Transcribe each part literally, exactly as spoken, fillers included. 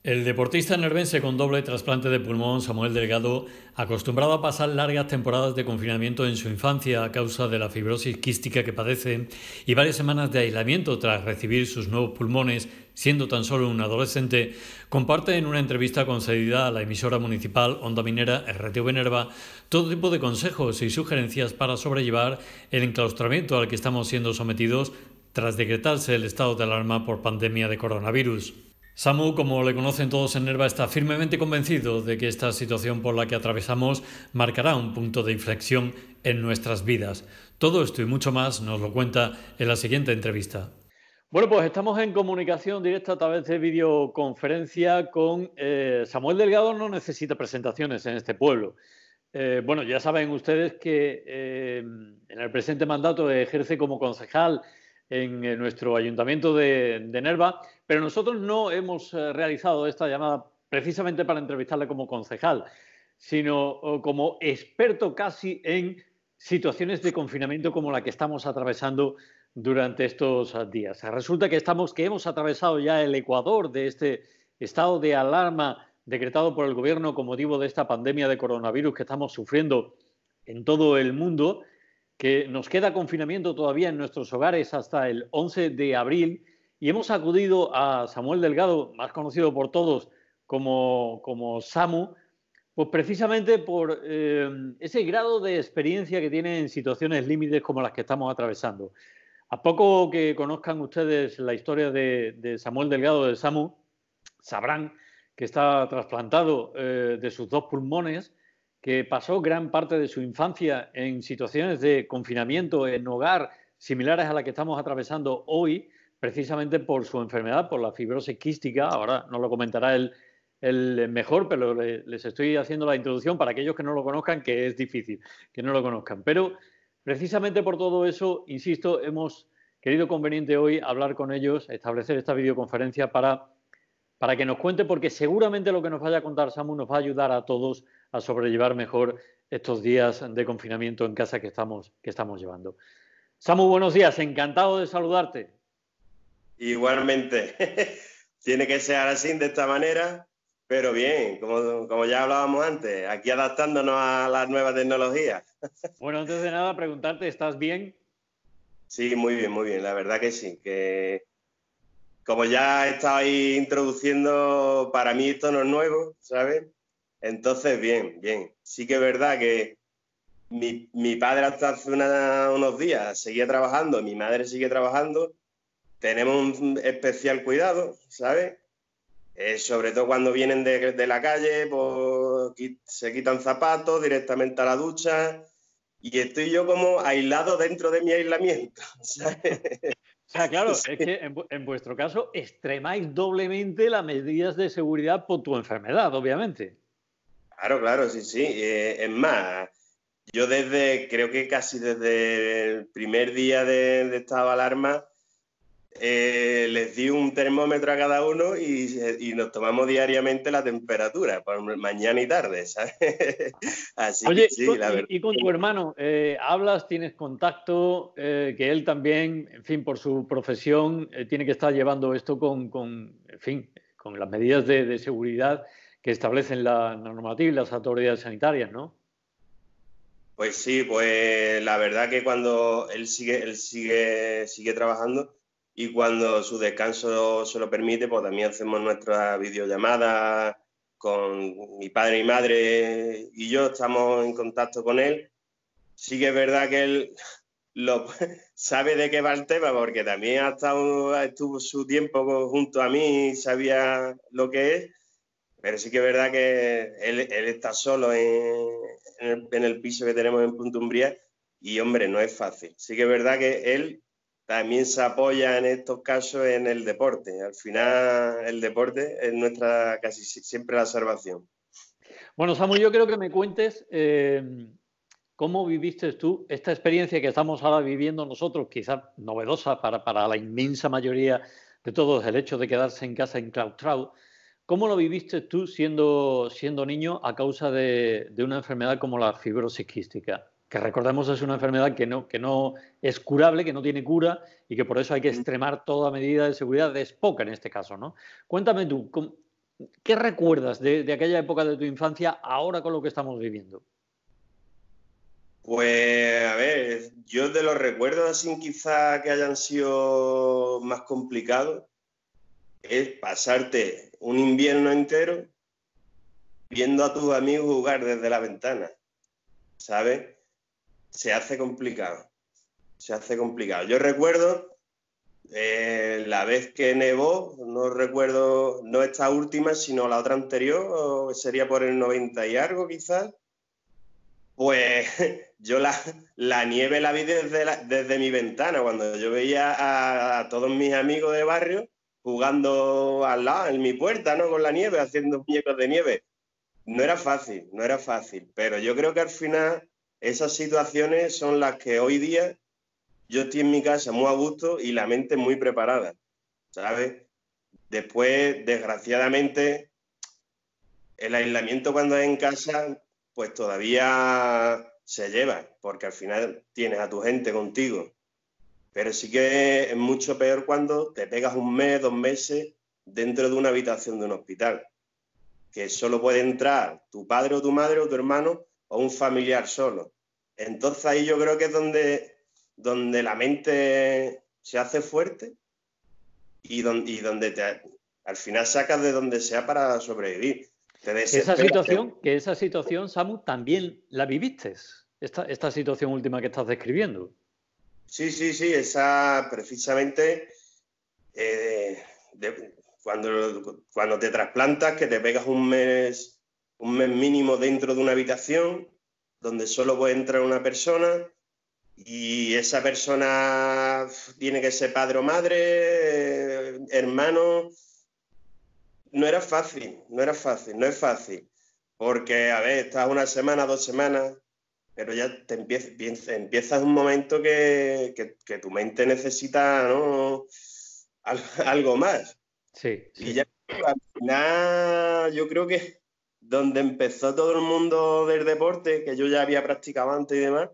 El deportista nervense con doble trasplante de pulmón, Samuel Delgado, acostumbrado a pasar largas temporadas de confinamiento en su infancia a causa de la fibrosis quística que padece y varias semanas de aislamiento tras recibir sus nuevos pulmones, siendo tan solo un adolescente, comparte en una entrevista concedida a la emisora municipal Onda Minera R T V Nerva todo tipo de consejos y sugerencias para sobrellevar el enclaustramiento al que estamos siendo sometidos tras decretarse el estado de alarma por pandemia de coronavirus. Samu, como le conocen todos en Nerva, está firmemente convencido de que esta situación por la que atravesamos marcará un punto de inflexión en nuestras vidas. Todo esto y mucho más nos lo cuenta en la siguiente entrevista. Bueno, pues estamos en comunicación directa a través de videoconferencia con eh, Samuel Delgado. No necesita presentaciones en este pueblo. Eh, bueno, ya saben ustedes que eh, en el presente mandato ejerce como concejal en, en nuestro ayuntamiento de, de Nerva, pero nosotros no hemos eh, realizado esta llamada precisamente para entrevistarle como concejal, sino oh, como experto casi en situaciones de confinamiento como la que estamos atravesando durante estos días. Resulta que, estamos, que hemos atravesado ya el ecuador de este estado de alarma decretado por el gobierno con motivo de esta pandemia de coronavirus que estamos sufriendo en todo el mundo, que nos queda confinamiento todavía en nuestros hogares hasta el once de abril, y hemos acudido a Samuel Delgado, más conocido por todos como, como Samu, pues precisamente por eh, ese grado de experiencia que tiene en situaciones límites como las que estamos atravesando. A poco que conozcan ustedes la historia de, de Samuel Delgado, de Samu, sabrán que está trasplantado eh, de sus dos pulmones, que pasó gran parte de su infancia en situaciones de confinamiento en hogar similares a la que estamos atravesando hoy, precisamente por su enfermedad, por la fibrosis quística. Ahora nos lo comentará él, él mejor, pero le, les estoy haciendo la introducción para aquellos que no lo conozcan, que es difícil que no lo conozcan. Pero precisamente por todo eso, insisto, hemos querido conveniente hoy hablar con ellos, establecer esta videoconferencia para para que nos cuente, porque seguramente lo que nos vaya a contar Samu nos va a ayudar a todos a sobrellevar mejor estos días de confinamiento en casa que estamos, que estamos llevando. Samu, buenos días, encantado de saludarte. Igualmente, tiene que ser así, de esta manera, pero bien, como, como ya hablábamos antes, aquí adaptándonos a las nuevas tecnologías. Bueno, antes de nada, preguntarte, ¿estás bien? Sí, muy bien, muy bien, la verdad que sí, que como ya he estado ahí introduciendo, para mí esto no es nuevo, ¿sabes? Entonces, bien, bien. Sí que es verdad que mi, mi padre hasta hace una, unos días seguía trabajando, mi madre sigue trabajando, tenemos un especial cuidado, ¿sabes? Eh, sobre todo cuando vienen de, de la calle, pues se quitan zapatos directamente a la ducha y estoy yo como aislado dentro de mi aislamiento, ¿sabes? O sea, claro, Sí. es que en, en vuestro caso extremáis doblemente las medidas de seguridad por tu enfermedad, obviamente. Claro, claro, sí, sí. Eh, es más, yo desde, creo que casi desde el primer día de, de estado de alarma, eh, les di un termómetro a cada uno y, y nos tomamos diariamente la temperatura, por mañana y tarde, ¿sabes? Así Oye, que y sí, con, la y, verdad. y con tu hermano, eh, ¿hablas, tienes contacto, eh, que él también, en fin, por su profesión, eh, tiene que estar llevando esto con, con, en fin, con las medidas de, de seguridad que establecen la normativa y las autoridades sanitarias, ¿no? Pues sí, pues la verdad que cuando él sigue, él sigue, sigue trabajando y cuando su descanso se lo permite, pues también hacemos nuestras videollamadas con mi padre y madre y yo, estamos en contacto con él. Sí que es verdad que él lo, sabe de qué va el tema porque también ha estado, estuvo su tiempo junto a mí y sabía lo que es. Pero sí que es verdad que él, él está solo en, en, el, en el piso que tenemos en Punta Umbría y, hombre, no es fácil. Sí que es verdad que él también se apoya en estos casos en el deporte. Al final, el deporte es nuestra casi siempre la salvación. Bueno, Samu, yo creo que me cuentes eh, cómo viviste tú esta experiencia que estamos ahora viviendo nosotros, quizás novedosa para, para la inmensa mayoría de todos, el hecho de quedarse en casa enclaustrado. ¿Cómo lo viviste tú siendo, siendo niño a causa de, de una enfermedad como la fibrosis quística? Que recordemos es una enfermedad que no, que no es curable, que no tiene cura y que por eso hay que extremar toda medida de seguridad, es poca en este caso, ¿no? Cuéntame tú, ¿cómo, ¿Qué recuerdas de, de aquella época de tu infancia ahora con lo que estamos viviendo? Pues, a ver, yo de los recuerdos así quizá que hayan sido más complicados, es pasarte un invierno entero viendo a tus amigos jugar desde la ventana, ¿sabes? Se hace complicado, se hace complicado. Yo recuerdo eh, la vez que nevó, no recuerdo, no esta última, sino la otra anterior, o sería por el noventa y algo quizás, pues yo la, la nieve la vi desde, la, desde mi ventana, cuando yo veía a, a todos mis amigos de barrio jugando al lado, en mi puerta, ¿no? Con la nieve, haciendo muñecos de nieve. No era fácil, no era fácil, pero yo creo que al final esas situaciones son las que hoy día yo estoy en mi casa muy a gusto y la mente muy preparada, ¿sabes? Después, desgraciadamente, el aislamiento cuando es en casa, pues todavía se lleva, porque al final tienes a tu gente contigo. Pero sí que es mucho peor cuando te pegas un mes, dos meses dentro de una habitación de un hospital, que solo puede entrar tu padre o tu madre o tu hermano o un familiar solo. Entonces ahí yo creo que es donde, donde la mente se hace fuerte y donde, y donde te, al final sacas de donde sea para sobrevivir. Te Esa situación, que esa situación, Samu, también la viviste, esta, esta situación última que estás describiendo. Sí, sí, sí, esa precisamente eh, de, cuando, cuando te trasplantas, que te pegas un mes, un mes mínimo dentro de una habitación donde solo puede entrar una persona y esa persona tiene que ser padre o madre, eh, hermano. No era fácil, no era fácil, no es fácil. Porque, a ver, estás una semana, dos semanas, pero ya te empieza, empiezas un momento que, que, que tu mente necesita, ¿no?, algo más. Sí, sí. Y ya al final yo creo que donde empezó todo el mundo del deporte, que yo ya había practicado antes y demás,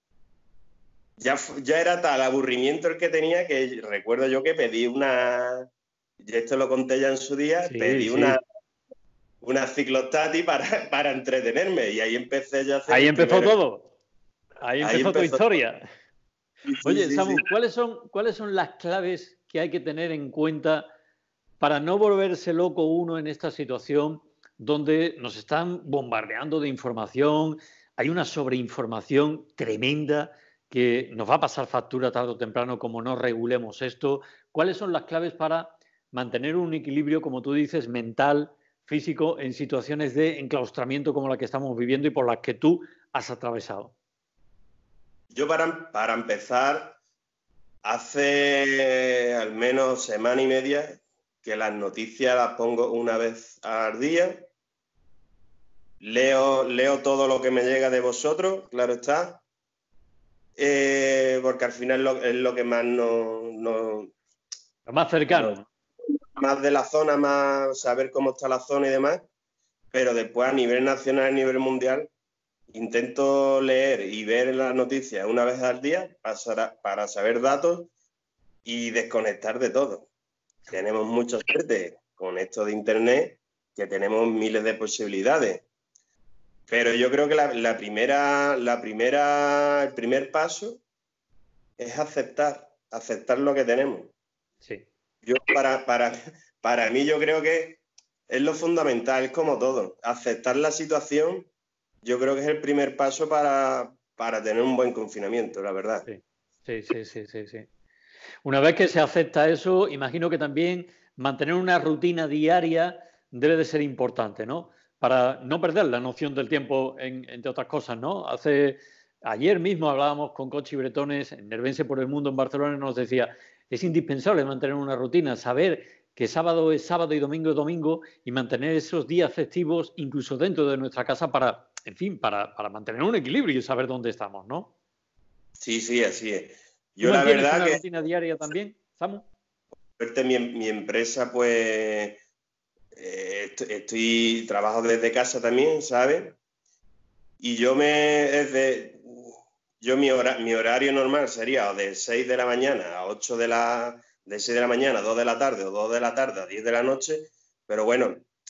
ya, ya era tal aburrimiento el que tenía que recuerdo yo que pedí una, y esto lo conté ya en su día, sí, pedí sí. una, una ciclostati para, para entretenerme y ahí empecé yo a hacer Ahí el empezó primero. todo. Ahí empezó, ahí empezó tu historia. Sí, Oye, sí, Samu, sí. ¿cuáles son, ¿cuáles son las claves que hay que tener en cuenta para no volverse loco uno en esta situación donde nos están bombardeando de información, hay una sobreinformación tremenda que nos va a pasar factura tarde o temprano como no regulemos esto? ¿Cuáles son las claves para mantener un equilibrio, como tú dices, mental, físico, en situaciones de enclaustramiento como la que estamos viviendo y por las que tú has atravesado? Yo para, para empezar, hace al menos semana y media que las noticias las pongo una vez al día. Leo, leo todo lo que me llega de vosotros, claro está, eh, porque al final es lo, es lo que más nos... No, lo más cercano. No, más de la zona, más saber cómo está la zona y demás, pero después a nivel nacional, a nivel mundial, intento leer y ver las noticias una vez al día para, para saber datos y desconectar de todo. Tenemos mucha suerte con esto de Internet, que tenemos miles de posibilidades. Pero yo creo que la, la primera, la primera, el primer paso es aceptar, aceptar lo que tenemos. Sí. Yo para, para, para mí yo creo que es lo fundamental, es como todo. Aceptar la situación, yo creo que es el primer paso para, para tener un buen confinamiento, la verdad. Sí, sí, sí, sí, sí, sí. Una vez que se acepta eso, imagino que también mantener una rutina diaria debe de ser importante, ¿no? Para no perder la noción del tiempo, en, entre otras cosas, ¿no? Hace, ayer mismo hablábamos con Conchi Bretones, en Nervense por el Mundo en Barcelona, y nos decía, es indispensable mantener una rutina, saber que sábado es sábado y domingo es domingo y mantener esos días festivos incluso dentro de nuestra casa para, en fin, para, para mantener un equilibrio y saber dónde estamos, ¿no? Sí, sí, así es. Yo ¿Tú la mantienes verdad una que, rutina diaria también, Samu? Mi, mi empresa, pues, eh, estoy, trabajo desde casa también, ¿sabes? Y yo me, desde, yo mi, hora, mi horario normal sería de seis de la mañana a ocho de la, de seis de la mañana a dos de la tarde, o dos de la tarde a diez de la noche, pero bueno,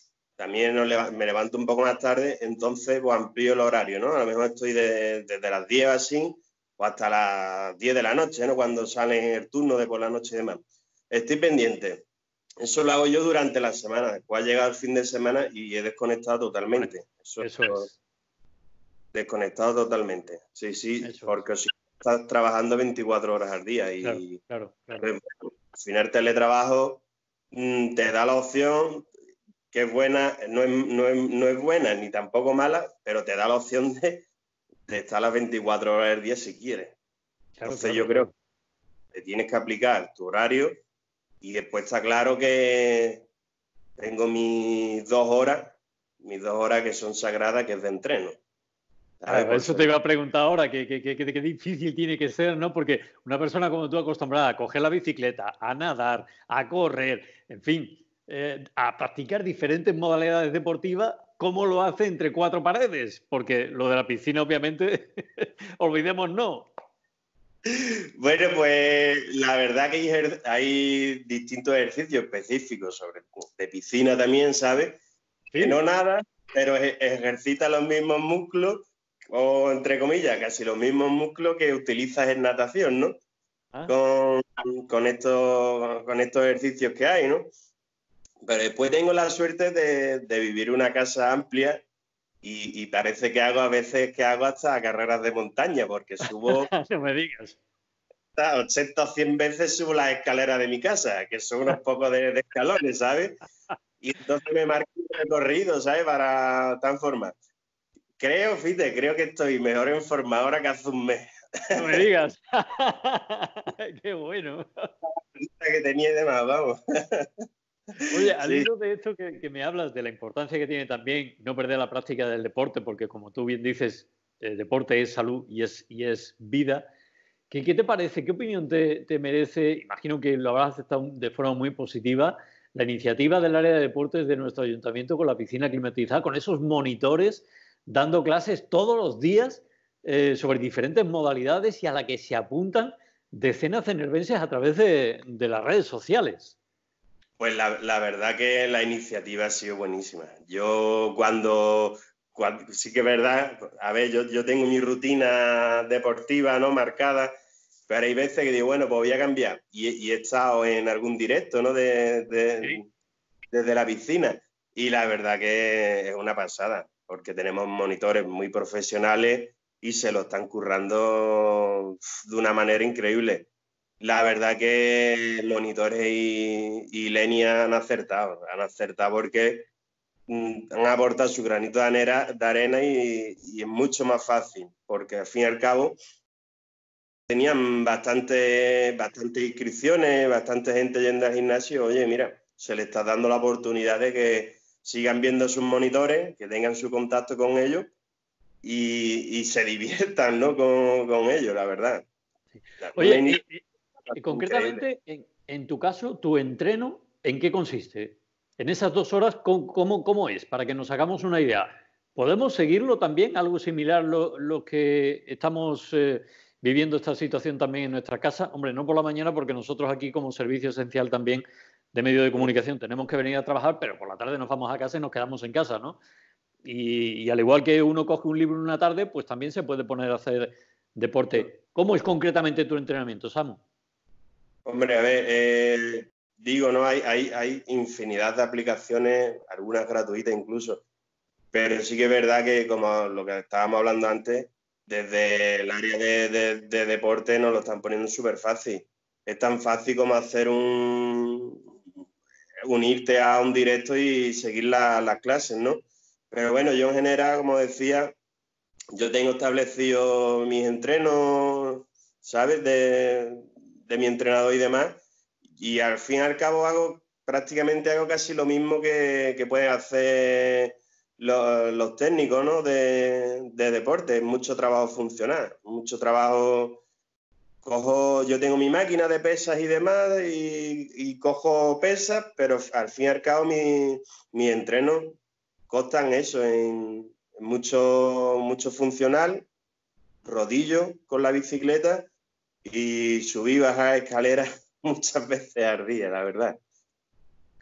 también nos leva- me levanto un poco más tarde, entonces pues amplío el horario, ¿no? A lo mejor estoy de- desde las diez así, o hasta las diez de la noche, ¿no? Cuando sale el turno de por la noche y demás. Estoy pendiente. Eso lo hago yo durante la semana. Después ha llegado el fin de semana y he desconectado totalmente. Eso, Eso es, desconectado totalmente. Sí, sí, eso es. porque si estás trabajando veinticuatro horas al día Claro, y claro, claro. pues, bueno, al final el teletrabajo mm, te da la opción que es buena, no es, no es, no es buena ni tampoco mala, pero te da la opción de, de estar las veinticuatro horas al día si quieres. Claro, Entonces claro, yo creo claro. que te tienes que aplicar tu horario y después está claro que tengo mis dos horas, mis dos horas que son sagradas, que es de entreno. ¿Sabes? Claro, Por eso ser- te iba a preguntar ahora, qué, qué, qué, qué- qué difícil tiene que ser, ¿no? Porque una persona como tú acostumbrada a coger la bicicleta, a nadar, a correr, en fin, eh, a practicar diferentes modalidades deportivas, ¿cómo lo hace entre cuatro paredes? Porque lo de la piscina, obviamente, olvidemos no. Bueno, pues la verdad que hay, ejer- hay distintos ejercicios específicos sobre de piscina también, ¿sabes? Que no Sí. nada, pero e- ejercita los mismos músculos, o entre comillas, casi los mismos músculos que utilizas en natación, ¿no? Ah, Con, con estos, con estos ejercicios que hay, ¿no? Pero después tengo la suerte de, de vivir una casa amplia y, y parece que hago a veces que hago hasta carreras de montaña, porque subo no me digas. hasta ochenta o cien veces subo las escaleras de mi casa, que son unos pocos de, de escalones, ¿sabes? Y entonces me marco un recorrido, ¿sabes? Para tal forma. Creo, fíjate, creo que estoy mejor en forma ahora que hace un mes. No me digas. Qué bueno. Que tenía de más, vamos. Oye, al Sí, hilo de esto que, que me hablas, de la importancia que tiene también no perder la práctica del deporte, porque como tú bien dices, el deporte es salud y es, y es vida. ¿Qué, qué te parece? ¿Qué opinión te, te merece? Imagino que lo habrás aceptado de forma muy positiva, la iniciativa del área de deportes de nuestro ayuntamiento con la piscina climatizada, con esos monitores dando clases todos los días eh, sobre diferentes modalidades y a la que se apuntan decenas de nervenses a través de, de las redes sociales. pues la, la verdad que la iniciativa ha sido buenísima. Yo cuando, cuando sí que es verdad, a ver, yo, yo tengo mi rutina deportiva, ¿no? Marcada, pero hay veces que digo, bueno, pues voy a cambiar. Y, y he estado en algún directo, ¿no? De, de, Sí. desde la piscina. Y la verdad que es una pasada, porque tenemos monitores muy profesionales y se lo están currando de una manera increíble. La verdad que monitores y, y Lenia han acertado, han acertado porque mm, han aportado su granito de arena, de arena y, y, es mucho más fácil, porque al fin y al cabo tenían bastante, bastante inscripciones, bastante gente yendo al gimnasio. Oye, mira, se le está dando la oportunidad de que sigan viendo sus monitores, que tengan su contacto con ellos y, y se diviertan, ¿no? con, con ellos, la verdad. Una Oye, y, iniciativa y- y increíble. concretamente, en, en tu caso, tu entreno, ¿en qué consiste? En esas dos horas, ¿cómo, cómo, cómo es? Para que nos hagamos una idea. ¿Podemos seguirlo también? Algo similar lo, lo que estamos eh, viviendo esta situación también en nuestra casa. Hombre, no por la mañana, porque nosotros aquí como servicio esencial también de medio de comunicación tenemos que venir a trabajar, pero por la tarde nos vamos a casa y nos quedamos en casa, ¿no? Y, y al igual que uno coge un libro en una tarde, pues también se puede poner a hacer deporte. ¿Cómo es concretamente tu entrenamiento, Samu? Hombre, a ver, eh, digo, ¿no? Hay, hay, hay infinidad de aplicaciones, algunas gratuitas incluso, pero sí que es verdad que, como lo que estábamos hablando antes, desde el área de, de, de deporte nos lo están poniendo súper fácil. Es tan fácil como hacer un... unirte a un directo y seguir la, las clases, ¿no? Pero bueno, yo en general, como decía, yo tengo establecido mis entrenos, ¿sabes? De, de mi entrenador y demás. Y al fin y al cabo hago prácticamente hago casi lo mismo que, que pueden hacer los, los técnicos, ¿no? de, de deporte. Mucho trabajo funcional, mucho trabajo. Cojo, yo tengo mi máquina de pesas y demás y, y cojo pesas, pero al fin y al cabo mis mi entrenos constan eso, en, en mucho, mucho funcional, rodillo con la bicicleta y subí y bajar escaleras muchas veces al día, la verdad.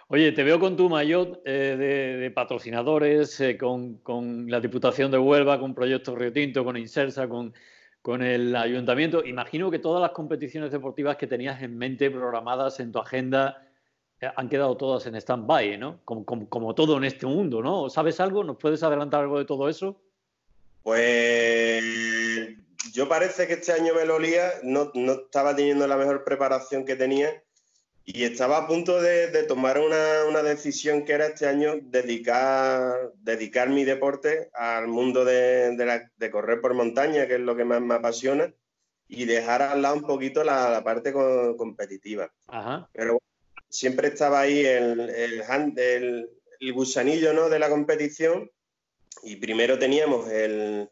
Oye, te veo con tu maillot eh, de, de patrocinadores, eh, con, con la Diputación de Huelva, con Proyecto Río Tinto, con Insersa, con, con el Ayuntamiento. Imagino que todas las competiciones deportivas que tenías en mente, programadas en tu agenda, eh, han quedado todas en stand-by, ¿no? Como, como, como todo en este mundo, ¿no? ¿Sabes algo? ¿Nos puedes adelantar algo de todo eso? Pues yo parece que este año me lo olía, no, no estaba teniendo la mejor preparación que tenía y estaba a punto de, de tomar una, una decisión que era este año dedicar, dedicar mi deporte al mundo de, de, la, de correr por montaña, que es lo que más me apasiona, y dejar al lado un poquito la, la parte co- competitiva. Ajá. Pero siempre estaba ahí el, el, hand- el, el gusanillo, ¿no?, de la competición. Y primero teníamos el,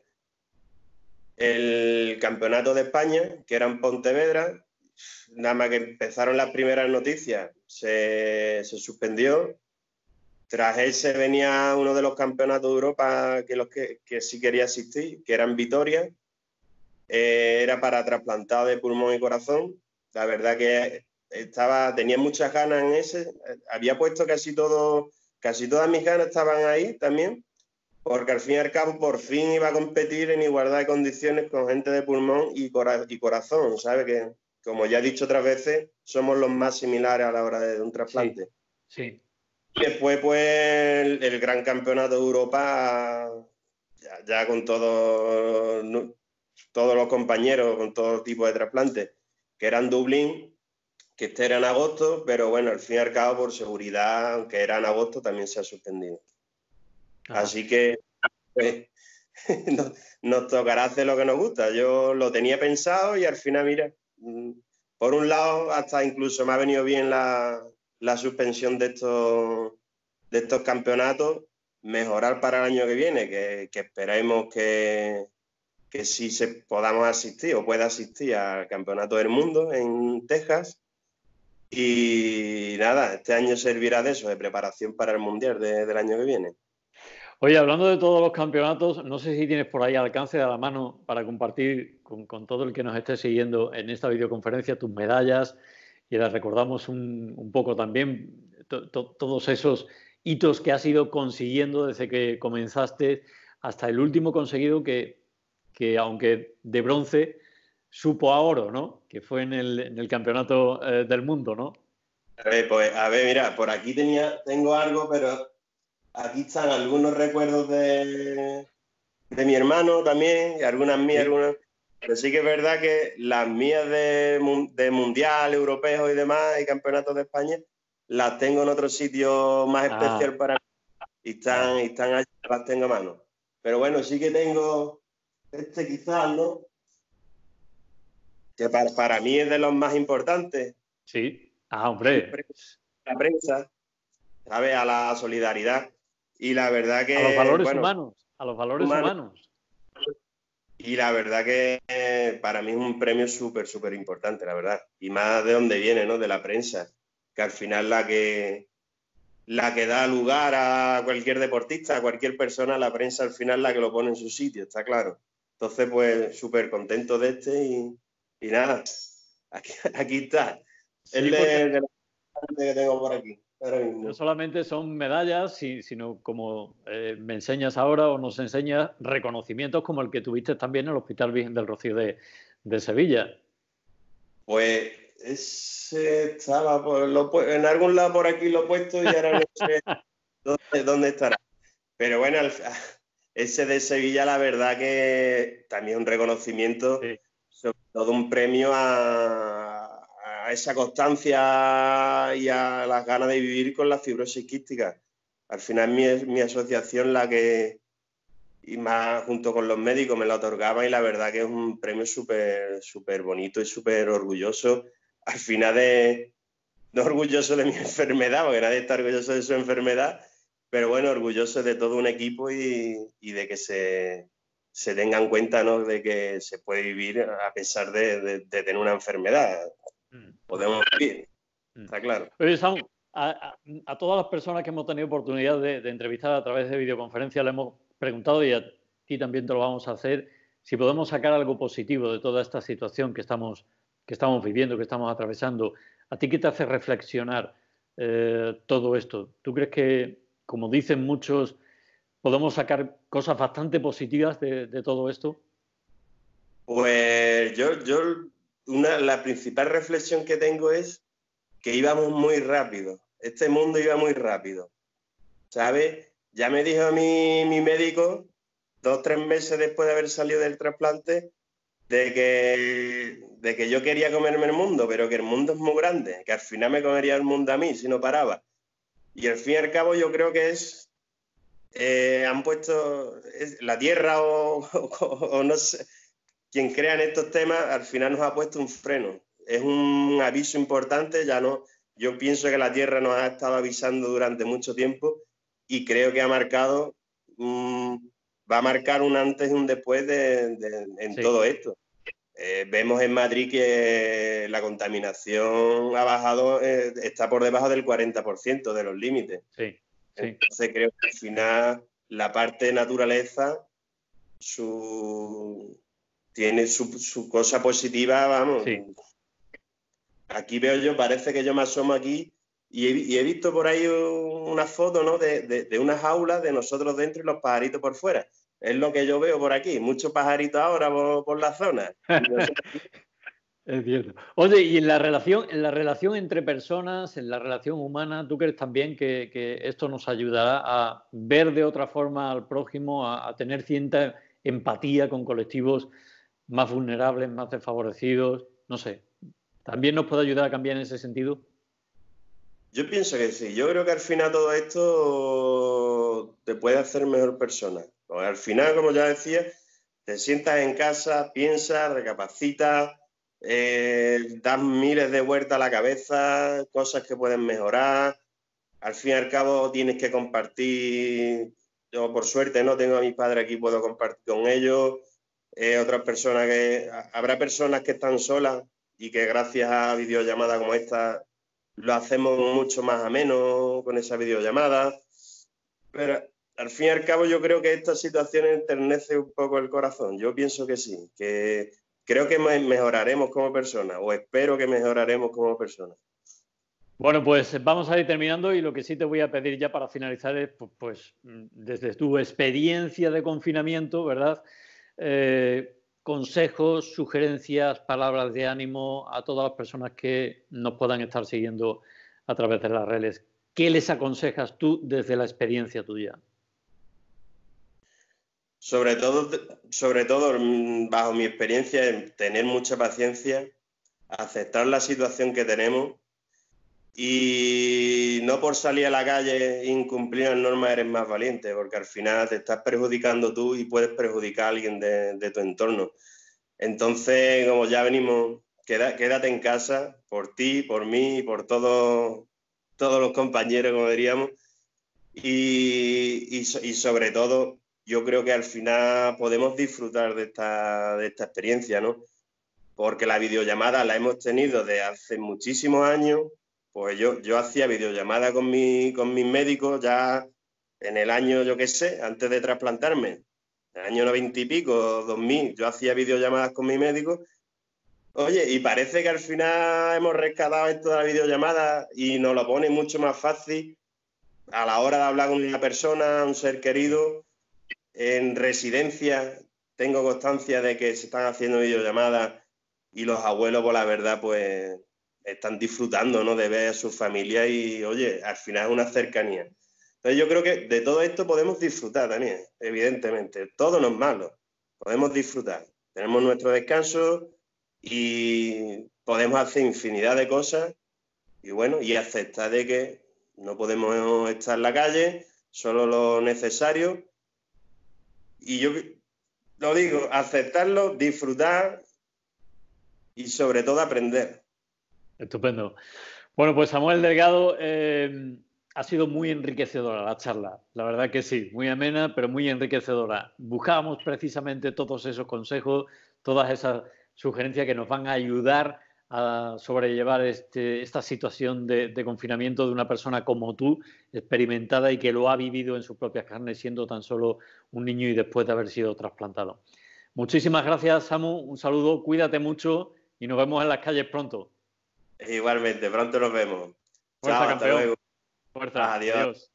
el Campeonato de España, que era en Pontevedra. Nada más que empezaron las primeras noticias, se, se suspendió. Tras él se venía uno de los campeonatos de Europa que, los que, que sí quería asistir, que eran Vitoria. Eh, era para trasplantado de pulmón y corazón. La verdad que estaba, tenía muchas ganas en ese. Había puesto casi todo, casi todas mis ganas estaban ahí también, porque al fin y al cabo por fin iba a competir en igualdad de condiciones con gente de pulmón y, cora y corazón, ¿sabes? Que, como ya he dicho otras veces, somos los más similares a la hora de un trasplante. Sí, sí. Y después, pues, el, el Gran Campeonato de Europa, ya, ya con todo, no, todos los compañeros, con todo tipo de trasplantes, que eran Dublín, que este era en agosto, pero bueno, al fin y al cabo, por seguridad, aunque era en agosto, también se ha suspendido. Ajá. Así que pues, nos, nos tocará hacer lo que nos gusta. Yo lo tenía pensado y al final, mira, por un lado, hasta incluso me ha venido bien la, la suspensión de estos, de estos campeonatos, mejorar para el año que viene, que, que esperemos que, que sí se podamos asistir o pueda asistir al Campeonato del Mundo en Texas. Y nada, este año servirá de eso, de preparación para el Mundial de, del año que viene. Oye, hablando de todos los campeonatos, no sé si tienes por ahí al alcance de la mano para compartir con, con todo el que nos esté siguiendo en esta videoconferencia tus medallas y les recordamos un, un poco también to, to, todos esos hitos que has ido consiguiendo desde que comenzaste hasta el último conseguido que, que aunque de bronce, supo a oro, ¿no? Que fue en el, en el Campeonato eh, del Mundo, ¿no? A ver, pues, a ver, mira, por aquí tenía, tengo algo, pero aquí están algunos recuerdos de, de mi hermano también, y algunas mías, Sí. algunas. Pero sí que es verdad que las mías de, de mundial, europeo y demás, y campeonatos de España, las tengo en otro sitio más Ah, especial para mí. Y están, vale. y están allí, las tengo a mano. Pero bueno, sí que tengo este quizás, ¿no? Que para, para mí es de los más importantes. Sí. Ah, El hombre. premio de la prensa, ¿sabes? A la solidaridad. Y la verdad A los que, valores bueno, humanos, a los valores humano. humanos. Y la verdad que eh, para mí es un premio súper, súper importante, la verdad. Y más de dónde viene, ¿no? De la prensa, que al final la que, la que da lugar a cualquier deportista, a cualquier persona, la prensa al final la que lo pone en su sitio, está claro. Entonces, pues súper contento de este y, y nada, aquí, aquí está. Sí, El porque de, de la que tengo por aquí, ahora no mismo. solamente son medallas, sino como eh, me enseñas ahora o nos enseñas reconocimientos como el que tuviste también en el Hospital Virgen del Rocío de, de Sevilla. Pues ese estaba por, lo, en algún lado por aquí lo he puesto y ahora no sé dónde, dónde estará. Pero bueno, ese de Sevilla, la verdad que también un reconocimiento, Sí. sobre todo un premio a, a esa constancia y a las ganas de vivir con la fibrosis quística. Al final mi, mi asociación la que, y más junto con los médicos, me la otorgaba y la verdad que es un premio súper súper bonito y súper orgulloso. Al final de, no orgulloso de mi enfermedad, porque nadie está orgulloso de su enfermedad, pero bueno, orgulloso de todo un equipo y, y de que se, se tengan cuenta, ¿no?, de que se puede vivir a pesar de, de, de tener una enfermedad. Mm. Podemos vivir, Mm. está claro. Oye, Samu, a, a, a, todas las personas que hemos tenido oportunidad de, de entrevistar a través de videoconferencia le hemos preguntado, y a ti también te lo vamos a hacer, si podemos sacar algo positivo de toda esta situación que estamos, que estamos viviendo, que estamos atravesando. ¿A ti qué te hace reflexionar eh, todo esto? ¿Tú crees que, como dicen muchos, podemos sacar cosas bastante positivas de, de todo esto? Pues yo, yo una, la principal reflexión que tengo es que íbamos muy rápido. Este mundo iba muy rápido, ¿sabes? Ya me dijo a mí mi médico, dos o tres meses después de haber salido del trasplante, de que, de que yo quería comerme el mundo, pero que el mundo es muy grande, que al final me comería el mundo a mí si no paraba. Y al fin y al cabo yo creo que es, eh, han puesto es, la Tierra o, o, o no sé, quien crea en estos temas, al final nos ha puesto un freno. Es un aviso importante, ya no. Yo pienso que la Tierra nos ha estado avisando durante mucho tiempo y creo que ha marcado, mmm, va a marcar un antes y un después de, de, en sí. todo esto. Eh, vemos en Madrid que la contaminación ha bajado, eh, está por debajo del cuarenta por ciento de los límites. Sí, sí. Entonces creo que al final la parte de naturaleza, su tiene su, su cosa positiva, vamos. Sí. Aquí veo yo, parece que yo me asomo aquí y he, y he visto por ahí una foto, ¿no? De, de, de unas aulas de nosotros dentro y los pajaritos por fuera. Es lo que yo veo por aquí, muchos pajaritos ahora por, por la zona. Es cierto. Oye, y en la relación, en la relación entre personas, en la relación humana, ¿tú crees también que, que esto nos ayudará a ver de otra forma al prójimo, a, a tener cierta empatía con colectivos más vulnerables, más desfavorecidos? No sé. ¿También nos puede ayudar a cambiar en ese sentido? Yo pienso que sí. Yo creo que al final todo esto te puede hacer mejor persona. Pues al final, como ya decía, te sientas en casa, piensas, recapacitas, eh, das miles de vueltas a la cabeza, cosas que pueden mejorar. Al fin y al cabo tienes que compartir. Yo, por suerte, no tengo a mis padres aquí, puedo compartir con ellos. Eh, otras personas que... Habrá personas que están solas y que gracias a videollamadas como esta lo hacemos mucho más ameno con esa videollamada. Pero al fin y al cabo yo creo que esta situación enternece un poco el corazón. Yo pienso que sí, que creo que mejoraremos como personas, o espero que mejoraremos como personas. Bueno, pues vamos a ir terminando y lo que sí te voy a pedir ya para finalizar es, pues, pues desde tu experiencia de confinamiento, ¿verdad? Eh, consejos, sugerencias, palabras de ánimo a todas las personas que nos puedan estar siguiendo a través de las redes. ¿Qué les aconsejas tú desde la experiencia tuya? Sobre todo, sobre todo, bajo mi experiencia, es tener mucha paciencia, aceptar la situación que tenemos y no por salir a la calle e incumplir las normas eres más valiente, porque al final te estás perjudicando tú y puedes perjudicar a alguien de, de tu entorno. Entonces, como ya venimos, queda, quédate en casa por ti, por mí y por todos, todos los compañeros, como diríamos. Y, y, y sobre todo, yo creo que al final podemos disfrutar de esta, de esta experiencia, ¿no? Porque la videollamada la hemos tenido de hace muchísimos años. Pues yo, yo hacía videollamada con, mi, con mis médicos ya en el año, yo qué sé, antes de trasplantarme, en el año noventa y pico, dos mil, yo hacía videollamadas con mi médico. Oye, y parece que al final hemos rescatado esto de la videollamada y nos lo pone mucho más fácil a la hora de hablar con una persona, un ser querido. En residencia tengo constancia de que se están haciendo videollamadas y los abuelos, por la verdad, pues están disfrutando, ¿no?, de ver a su familia y, oye, al final es una cercanía. Entonces yo creo que de todo esto podemos disfrutar también, evidentemente. Todo no es malo, podemos disfrutar. Tenemos nuestro descanso y podemos hacer infinidad de cosas y, bueno, y aceptar de que no podemos estar en la calle, solo lo necesario. Y yo lo digo, aceptarlo, disfrutar y sobre todo aprender. Estupendo. Bueno, pues Samuel Delgado, eh, ha sido muy enriquecedora la charla. La verdad que sí, muy amena, pero muy enriquecedora. Buscábamos precisamente todos esos consejos, todas esas sugerencias que nos van a ayudar a sobrellevar este, esta situación de, de confinamiento de una persona como tú, experimentada y que lo ha vivido en sus propias carnes, siendo tan solo un niño y después de haber sido trasplantado. Muchísimas gracias, Samu. Un saludo, cuídate mucho y nos vemos en las calles pronto. Igualmente, pronto nos vemos. Fuerza, Chao, campeón. hasta luego. Fuerza. Adiós. Adiós.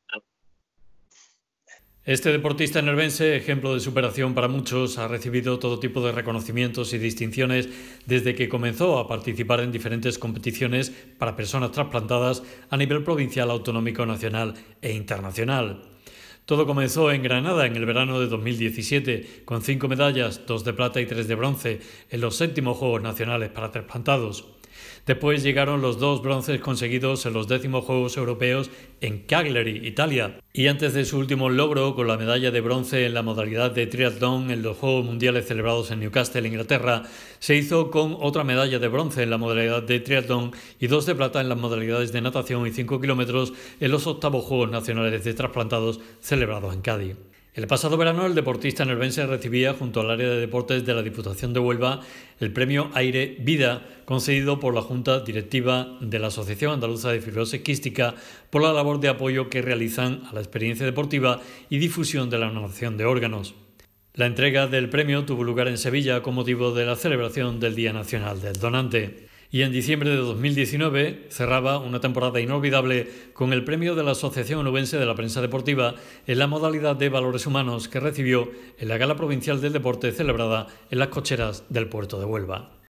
Este deportista enervense, ejemplo de superación para muchos, ha recibido todo tipo de reconocimientos y distinciones desde que comenzó a participar en diferentes competiciones para personas trasplantadas a nivel provincial, autonómico, nacional e internacional. Todo comenzó en Granada en el verano de dos mil diecisiete, con cinco medallas, dos de plata y tres de bronce, en los séptimos Juegos Nacionales para trasplantados. Después llegaron los dos bronces conseguidos en los décimos Juegos Europeos en Cagliari, Italia. Y antes de su último logro, con la medalla de bronce en la modalidad de triatlón en los Juegos Mundiales celebrados en Newcastle, Inglaterra, se hizo con otra medalla de bronce en la modalidad de triatlón y dos de plata en las modalidades de natación y cinco kilómetros en los octavos Juegos Nacionales de Trasplantados celebrados en Cádiz. El pasado verano, el deportista enervense recibía, junto al área de deportes de la Diputación de Huelva, el premio Aire Vida, concedido por la Junta Directiva de la Asociación Andaluza de Fibrosis Quística por la labor de apoyo que realizan a la experiencia deportiva y difusión de la donación de órganos. La entrega del premio tuvo lugar en Sevilla con motivo de la celebración del Día Nacional del Donante. Y en diciembre de dos mil diecinueve cerraba una temporada inolvidable con el premio de la Asociación Onubense de la Prensa Deportiva en la modalidad de Valores Humanos que recibió en la Gala Provincial del Deporte celebrada en las Cocheras del Puerto de Huelva.